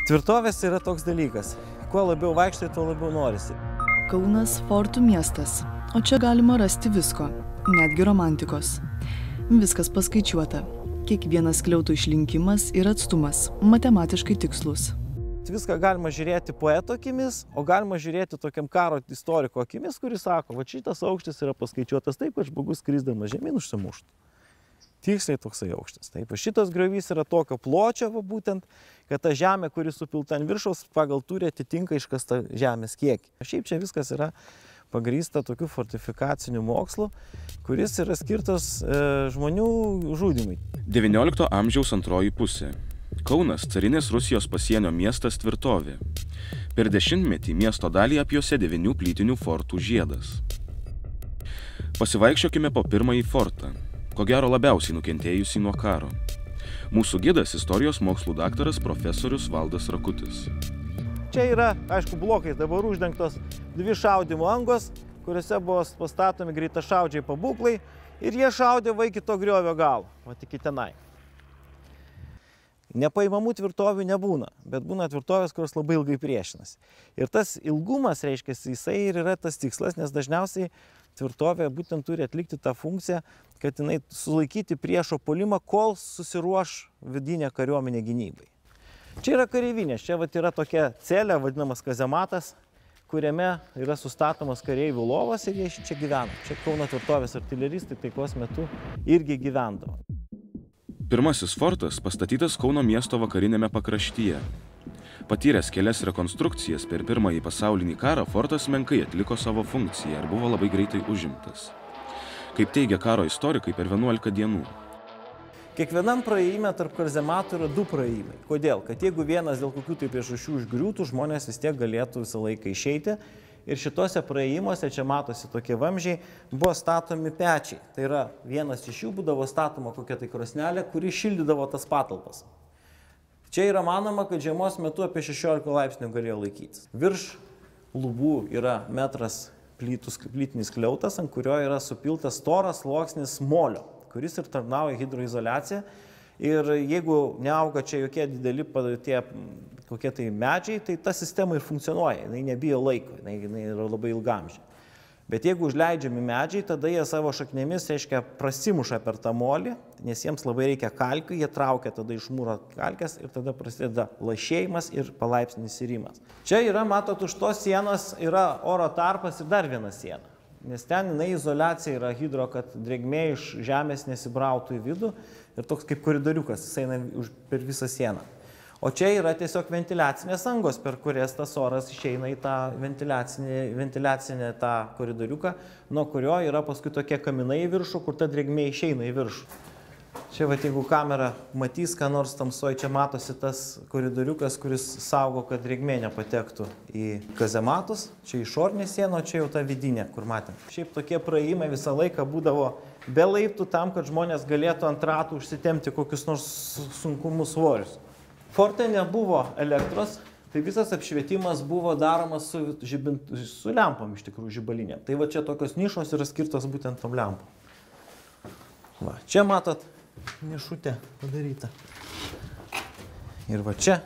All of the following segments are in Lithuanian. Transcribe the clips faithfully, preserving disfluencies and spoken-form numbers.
Tvirtovės yra toks dalykas. Kuo labiau vaikštai, tuo labiau norisi. Kaunas fortų miestas, o čia galima rasti visko, netgi romantikos. Viskas paskaičiuota. Kiekvienas skliautų išlinkimas ir atstumas, matematiškai tikslus. Viską galima žiūrėti poeto akimis, o galima žiūrėti tokiam karo istoriko akimis, kuris sako, va šitas aukštis yra paskaičiuotas taip, kad žmogus skrisdamas žemyn užsimuštų. Tiksliai toksai aukštis. Taip, šitas griovys yra tokio pločio, va, būtent, kad ta žemė, kuri supilta ant viršaus, pagal turi atitinka iškastą žemės kiekį. Šiaip čia viskas yra pagrįsta tokiu fortifikaciniu mokslu, kuris yra skirtas e, žmonių žudymui. devyniolikto amžiaus antroji pusė. Kaunas carinės Rusijos pasienio miestas tvirtovė. Per dešimtmetį miesto dalį apjuosė devynių plytinių fortų žiedas. Pasivaikščiokime po pirmąjį fortą, ko gero labiausiai nukentėjusį nuo karo. Mūsų gidas istorijos mokslų daktaras profesorius Valdas Rakutis. Čia yra, aišku, blokai dabar uždengtos dvi šaudymo angos, kuriuose buvo pastatomi greitašaudžiai pabūklai ir jie šaudė va iki to griovio galo, va iki tenai. Nepaimamų tvirtovių nebūna, bet būna tvirtovės, kurios labai ilgai priešinasi. Ir tas ilgumas, reiškia, jisai ir yra tas tikslas, nes dažniausiai tvirtovė būtent turi atlikti tą funkciją, kad jinai sulaikyti priešo puolimą, kol susiruoš vidinė kariuomenė gynybai. Čia yra kareivinės, čia vat, yra tokia celė, vadinamas kazematas, kuriame yra sustatomas kareivių lovas ir jie čia gyvena. Čia Kauno tvirtovės artileristai taikos metu irgi gyvendavo. Pirmasis fortas pastatytas Kauno miesto vakarinėme pakraštyje. Patyręs kelias rekonstrukcijas per pirmąjį pasaulinį karą, fortas menkai atliko savo funkciją ir buvo labai greitai užimtas. Kaip teigia karo istorikai, per vienuolika dienų. Kiekvienam praėjime tarp kazematų yra du praėjimai. Kodėl? Kad jeigu vienas dėl kokių tai priežasčių užgriūtų, žmonės vis tiek galėtų visą laiką išeiti. Ir šitose praėjimuose, čia matosi tokie vamzdžiai, buvo statomi pečiai. Tai yra vienas iš jų būdavo statoma kokia tai krosnelė, kuri šildydavo tas patalpas. Čia yra manoma, kad žiemos metu apie šešiolika laipsnių galėjo laikytis. Virš lubų yra metras plytus, plytinis skliautas, ant kurio yra supiltas storas sluoksnis molio, kuris ir tarnauja hidroizoliaciją. Ir jeigu neauga čia jokie dideli tie kokie tai medžiai, tai ta sistema ir funkcionuoja, jinai nebijo laiko, jinai, jinai yra labai ilgamžė. Bet jeigu užleidžiami medžiai, tada jie savo šaknėmis, reiškia, prasimuša per tą molį, nes jiems labai reikia kalkių, jie traukia tada iš mūro kalkės ir tada prasideda lašėjimas ir palaipsnis irimas. Čia yra, matot, už tos sienos yra oro tarpas ir dar viena siena. Nes ten jinai izoliacija yra hidro, kad drėgmė iš žemės nesibrautų į vidų ir toks kaip koridoriukas, jis eina per visą sieną. O čia yra tiesiog ventiliacinės angos, per kurias tas oras išeina į tą ventiliacinį, ventiliacinę tą koridoriuką, nuo kurio yra paskui tokie kaminai į viršų, kur ta drėgmė išeina į viršų. Čia, va, jeigu kamera matys, ką nors tamsoj, čia matosi tas koridoriukas, kuris saugo, kad drėgmė nepatektų į kazematus. Čia išorinė siena, o čia jau ta vidinė, kur matėm. Šiaip tokie praėjimai visą laiką būdavo be laiptų tam, kad žmonės galėtų ant ratų užsitemti kokius nors sunkumus svorius. Forte nebuvo elektros, tai visas apšvietimas buvo daromas su, žibint, su lempom, iš tikrųjų, žibalinėm. Tai va čia tokios nišos yra skirtos būtent tom lempom. Va, čia matot, nišutė padaryta. Ir va čia.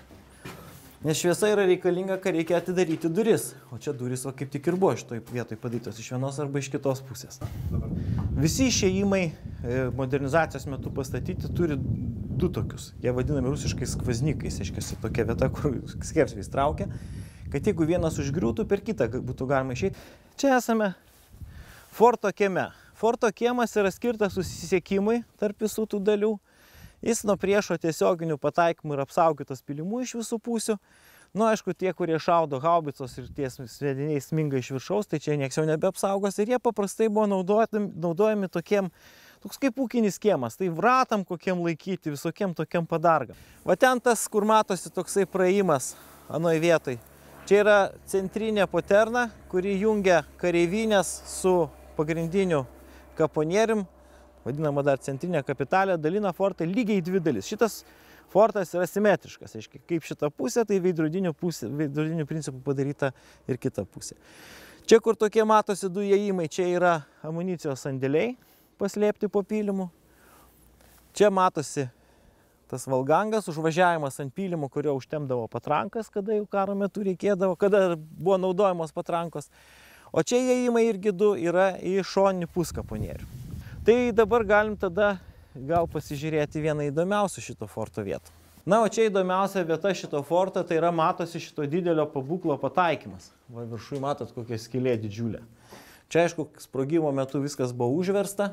Nes šviesa yra reikalinga, kai reikia atidaryti duris. O čia duris va kaip tik ir buvo šitoj vietoj padarytos, iš vienos arba iš kitos pusės. Visi išėjimai modernizacijos metu pastatyti turi du tokius. Jie vadinami rusiškais skvaznikais, aiškiai, tokia vieta, kur skersvės traukia, kad jeigu vienas užgriūtų, per kitą būtų galima išeiti. Čia esame forto kieme. Forto kiemas yra skirtas susisiekimui tarp visų tų dalių. Jis nuo priešo tiesioginių pataikymų yra apsaugotas pylimų iš visų pusių. Nu, aišku, tie, kurie šaudo haubicos ir tie sviediniai sminga iš viršaus, tai čia nieks jau nebeapsaugos. Ir jie paprastai buvo naudojami, naudojami tokiem, toks kaip ūkinis kiemas, tai vratam kokiem laikyti, visokiem tokiam padargam. Va ten tas, kur matosi toksai praėjimas anoj vietoj. Čia yra centrinė poterna, kuri jungia kareivinės su pagrindiniu kaponierium, vadinama dar centrinė kapitalė, dalina fortą lygiai į dvi dalis. Šitas fortas yra simetriškas, aiškiai, kaip šita pusė, tai veidrodinių, pusė, veidrodinių principų padaryta ir kita pusė. Čia, kur tokie matosi du įėjimai, čia yra amunicijos sandėliai paslėpti po pylimu. Čia matosi tas valgangas, užvažiavimas ant pylimo, kurio užtemdavo patrankas, kada jau karo metu reikėdavo, kada buvo naudojamos patrankos. O čia įėjimai irgi du yra į šoninį puskaponierių. Tai dabar galim tada gal pasižiūrėti vieną įdomiausių šito forto vietų. Na, o čia įdomiausia vieta šito forto, tai yra matosi šito didelio pabūklo pataikymas. Va, viršui matot kokia skylė didžiulė. Čia, aišku, sprogimo metu viskas buvo užversta,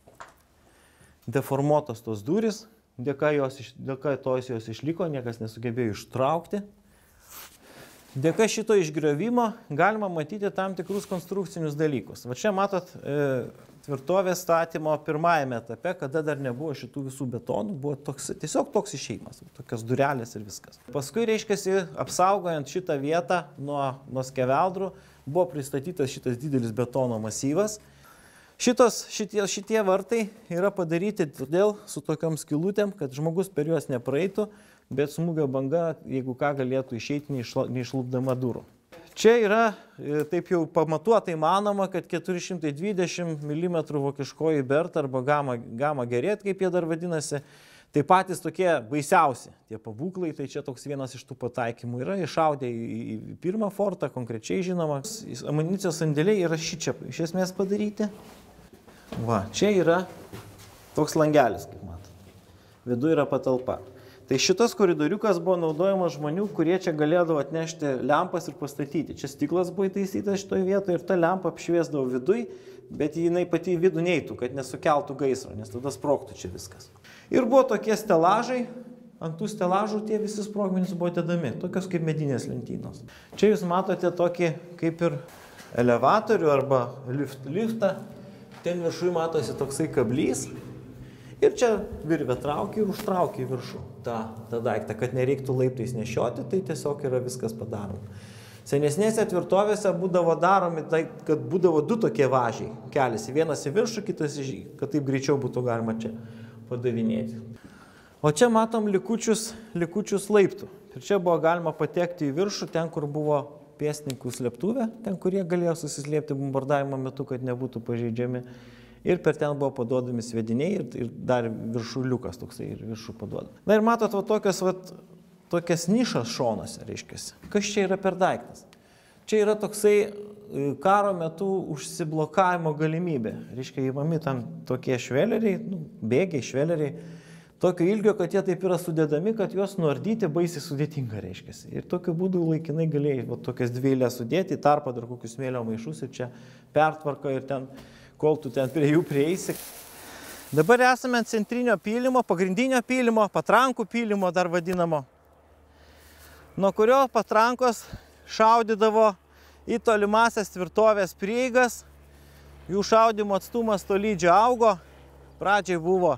deformuotos tos durys, dėka, jos, dėka tos jos išliko, niekas nesugebėjo ištraukti. Dėka šito išgriovimo galima matyti tam tikrus konstrukcinius dalykus. Va čia matot e, tvirtovės statymo pirmajame etape, kada dar nebuvo šitų visų betonų, buvo toks, tiesiog toks išėjimas, tokios durelės ir viskas. Paskui, reiškiasi, apsaugojant šitą vietą nuo, nuo skeveldrų, buvo pristatytas šitas didelis betono masyvas. Šitos, šitie, šitie vartai yra padaryti todėl su tokiom skylutėm, kad žmogus per juos nepraeitų, bet smūgio banga, jeigu ką, galėtų išeiti neišlupdama durų. Čia yra, taip jau pamatuotai manoma, kad keturi šimtai dvidešimt milimetrų vokiškoji berta arba gama, gama gerėt, kaip jie dar vadinasi, tai patys tokie baisiausi, tie pabūklai, tai čia toks vienas iš tų pataikymų yra, iššaudė į, į pirmą fortą, konkrečiai žinoma. Amunicijos sandėliai yra šičia iš esmės padaryti. Va, čia yra toks langelis, kaip matot. Viduje yra patalpa. Tai šitas koridoriukas buvo naudojamas žmonių, kurie čia galėdavo atnešti lempas ir pastatyti. Čia stiklas buvo įtaisytas šitoje vietoje ir ta lempa apšviesdavo viduj, bet jinai pati į vidų neitų, kad nesukeltų gaisro, nes tada sprogtų čia viskas. Ir buvo tokie stelažai, ant tų stelažų tie visi sprogmenys buvo dedami, tokios kaip medinės lentynos. Čia jūs matote tokį kaip ir elevatorių arba lift, liftą, ten viršui matosi toksai kablys. Ir čia virvė traukia ir užtraukia į viršų tą, tą daiktą, kad nereiktų laiptais nešioti, tai tiesiog yra viskas padaroma. Senesnėse tvirtovėse būdavo daromi, tai, kad būdavo du tokie važiai keliasi, vienas į viršų, kitas į žį, kad taip greičiau būtų galima čia padavinėti. O čia matom likučius, likučius laiptų. Ir čia buvo galima patekti į viršų, ten, kur buvo pėstininkų slėptuvė, ten, kurie galėjo susislėpti bombardavimo metu, kad nebūtų pažeidžiami. Ir per ten buvo paduodami sviediniai ir, ir dar viršuliukas toksai ir viršų paduoda. Na ir matot, va, tokias, va, tokias nišas šonuose, reiškiasi. Kas čia yra per daiktas? Čia yra toksai karo metu užsiblokavimo galimybė. Reiškia, įmami tam tokie šveleriai, nu, bėgiai, šveleriai, tokio ilgio, kad jie taip yra sudėdami, kad juos nuardyti baisiai sudėtinga, reiškiasi. Ir tokiu būdu laikinai galėjai va, tokias dvieilės sudėti, į tarpą dar kokius smėlio maišus ir čia pertvarka ir ten kol tu ten prie jų prieisi. Dabar esame ant centrinio pylimo, pagrindinio pylimo, patrankų pylimo dar vadinamo, nuo kurio patrankos šaudydavo į tolimasias tvirtovės prieigas. Jų šaudymo atstumas tolydžio augo. Pradžiai buvo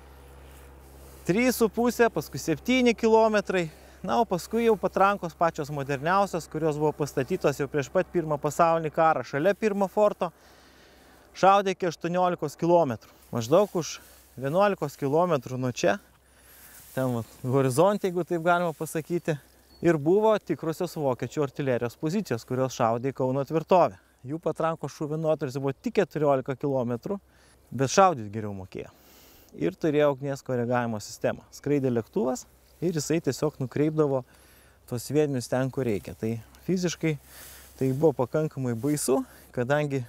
trys su puse, paskui septyni kilometrai. Na, o paskui jau patrankos pačios moderniausios, kurios buvo pastatytos jau prieš pat pirmą pasaulinį karą šalia pirmo forto, šaudė iki aštuoniolikos kilometrų. Maždaug už vienuolikos kilometrų nuo čia, ten va, horizonte, jeigu taip galima pasakyti, ir buvo tikrosios vokiečių artilerijos pozicijos, kurios šaudė į Kauno tvirtovę. Jų patrankos šūvio nuotolis buvo tik keturiolika kilometrų, bet šaudyti geriau mokėjo. Ir turėjo ugnies koregavimo sistemą. Skraidė lėktuvas ir jisai tiesiog nukreipdavo tos sviedinius ten, kur reikia. Tai fiziškai tai buvo pakankamai baisu, kadangi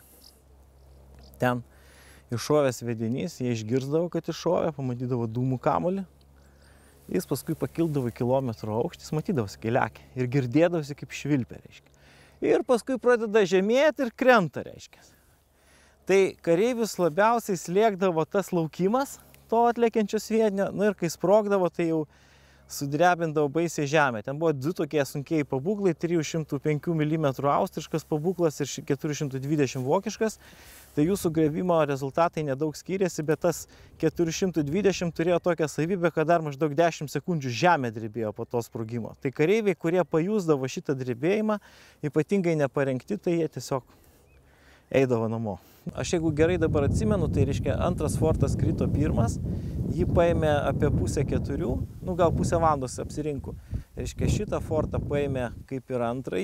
ten iššovęs sviedinys, jie išgirsdavo, kad iššovė, pamatydavo dūmų kamuolį. Jis paskui pakildavo į kilometro aukštį, matydavosi keliakį ir girdėdavosi kaip švilpė, reiškia. Ir paskui pradeda žemėti ir krenta, reiškia. Tai kareivius labiausiai slėgdavo tas laukimas to atlėkiančio sviedinio, nu ir kai sprogdavo, tai jau sudrebindavo baisiai žemę. Ten buvo du tokie sunkiai pabūklai, trijų šimtų penkių milimetrų austriškas pabūklas ir keturi šimtai dvidešimt vokiškas. Tai jų sugriovimo rezultatai nedaug skyrėsi, bet tas keturi šimtai dvidešimt turėjo tokią savybę, kad dar maždaug dešimt sekundžių žemė drebėjo po to sprogimo. Tai kareiviai, kurie pajusdavo šitą drebėjimą, ypatingai neparengti, tai jie tiesiog eidavo namo. Aš jeigu gerai dabar atsimenu, tai reiškia antras fortas krito pirmas, jį paėmė apie pusę keturių, nu gal pusę valandos apsirinku. Reiškia šitą fortą paėmė kaip ir antrąjį,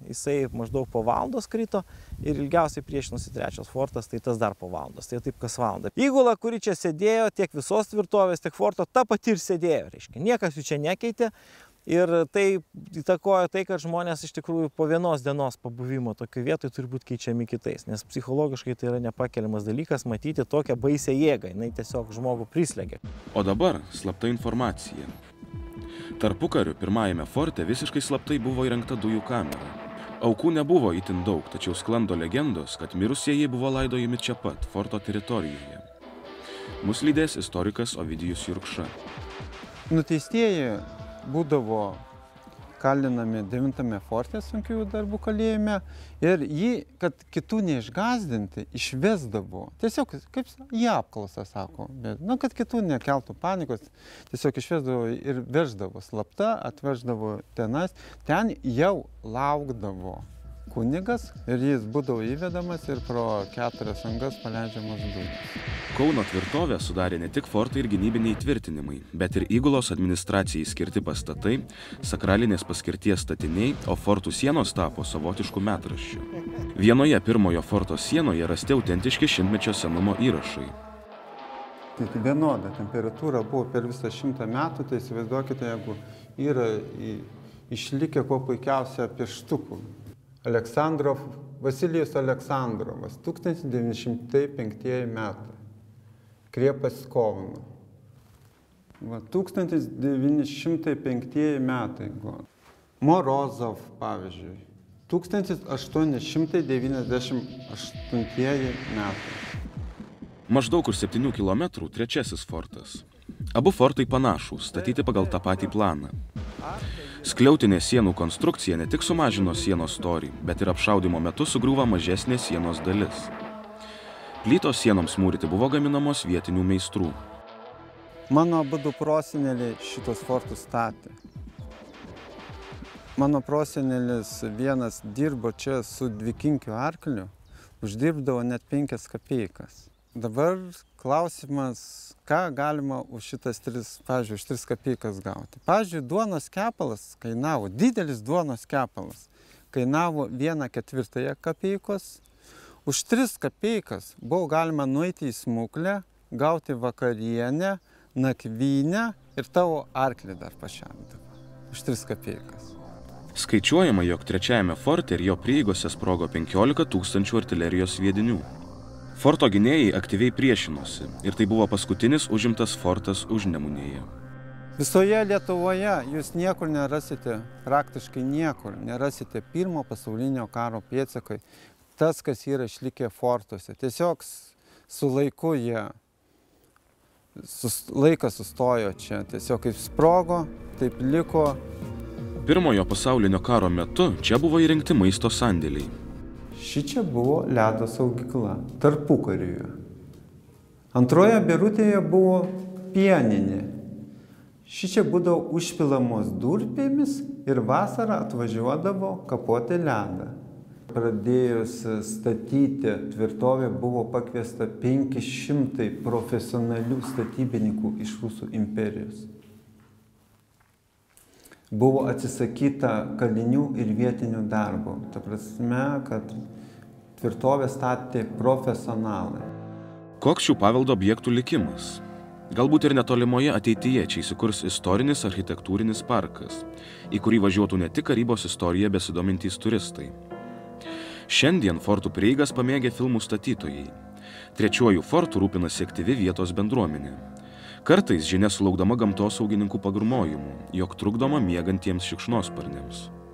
jisai maždaug po valandos krito ir ilgiausiai priešinosi trečias fortas, tai tas dar po valandos, tai taip kas valandą. Įgula, kuri čia sėdėjo, tiek visos tvirtovės, tiek forto, ta pati ir sėdėjo, reiškia, niekas jų čia nekeitė. Ir tai įtakoja tai, kad žmonės iš tikrųjų po vienos dienos pabuvimo tokio vietoj turi būti keičiami kitais, nes psichologiškai tai yra nepakeliamas dalykas matyti tokią baisią jėgą, jinai tiesiog žmogų prislegia. O dabar slapta informacija. Tarpukariu pirmajame forte visiškai slaptai buvo įrengta dujų kamera. Aukų nebuvo itin daug, tačiau sklando legendos, kad mirusieji buvo laidojami čia pat, forto teritorijoje. Mus lydės istorikas Ovidijus Jurkša. Nuteistieji būdavo kalinami devintame forte sunkiųjų darbų kalėjime ir jį, kad kitų neišgazdinti, išvesdavo. Tiesiog, kaip į apklausą sako, bet, nu, kad kitų nekeltų panikos, tiesiog išvesdavo ir veždavo slapta, atveždavo tenas, ten jau laukdavo kunigas ir jis būdavo įvedamas ir pro keturias angas paleidžiamas dujos. Kauno tvirtovę sudarė ne tik fortai ir gynybiniai tvirtinimai, bet ir įgulos administracijai skirti pastatai, sakralinės paskirties statiniai, o fortų sienos tapo savotiškų metraščių. Vienoje pirmojo forto sienoje rasti autentiški šimtmečio senumo įrašai. Tai vienoda temperatūra buvo per visą šimtą metų, tai įsivaizduokite, jeigu yra išlikę kuo puikiausia pieštukų. Aleksandrov, Vasilijus Aleksandrovas, tūkstantis devyni šimtai penktieji metai, Kriepas Kovno. Va, tūkstantis devyni šimtai penktieji metai. Va. Morozov, pavyzdžiui, tūkstantis aštuoni šimtai devyniasdešimt aštuntieji metai. Maždaug už septynių kilometrų trečiasis fortas. Abu fortai panašūs, statyti pagal tą patį planą. Skliautinė sienų konstrukcija ne tik sumažino sienos storį, bet ir apšaudymo metu sugriūva mažesnė sienos dalis. Plytos sienoms mūryti buvo gaminamos vietinių meistrų. Mano abudu proseneliai šitos fortus statė. Mano prosenelis vienas dirbo čia su dvikinkiu arkliu, uždirbdavo net penkias kapeikas. Dabar klausimas, ką galima už šitas tris, pavyzdžiui, už tris kapeikas gauti. Pavyzdžiui, duonos kepalas kainavo, didelis duonos kepalas, kainavo vieną ketvirtąją kapeikos. Už tris kapeikas buvo galima nueiti į smuklę, gauti vakarienę, nakvynę ir tavo arklį dar pašemdavo. Už tris kapeikas. Skaičiuojama, jog trečiajame forte ir jo prieigose sprogo penkiolika tūkstančių artilerijos sviedinių. Forto gynėjai aktyviai priešinosi ir tai buvo paskutinis užimtas fortas Užnemunėje. Visoje Lietuvoje jūs niekur nerasite, praktiškai niekur nerasite pirmo pasaulinio karo pėdsakai, tas, kas yra išlikę fortuose. Tiesiog su laiku jie, sus, laikas sustojo čia, tiesiog kaip sprogo, taip liko. Pirmojo pasaulinio karo metu čia buvo įrengti maisto sandėliai. Šičia buvo ledo saugykla tarpukariuje. Antroje Birutėje buvo pieninė. Šičia būdavo užpilamos durpėmis ir vasarą atvažiuodavo kapoti ledą. Pradėjus statyti tvirtovę buvo pakviesta penki šimtai profesionalių statybininkų iš Rusų imperijos. Buvo atsisakyta kalinių ir vietinių darbų. Ta prasme, kad tvirtovę statė profesionalai. Koks šių paveldo objektų likimas? Galbūt ir netolimoje ateityje čia įsikurs istorinis architektūrinis parkas, į kurį važiuotų ne tik karybos istorija besidomintys turistai. Šiandien fortų prieigas pamėgę filmų statytojai. Trečiuoju fortu rūpinasi aktyvi vietos bendruomenė. Kartais žinia sulaukdama gamtosaugininkų pagrūmojimų, jog trukdoma miegantiems šikšnosparniams.